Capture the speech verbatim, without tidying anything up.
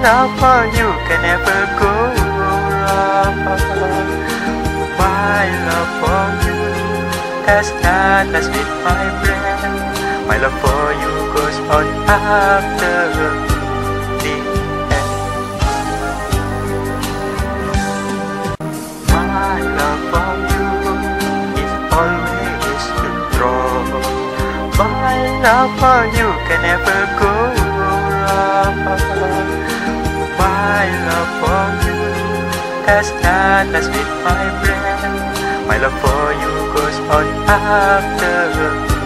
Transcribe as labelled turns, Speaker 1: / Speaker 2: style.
Speaker 1: love for you can never go wrong. My love for you has started with my breath. My love for you goes on after the end. My love for you is always strong. My love for you can never go wrong. My love for you has started with my breath. My love for you goes on after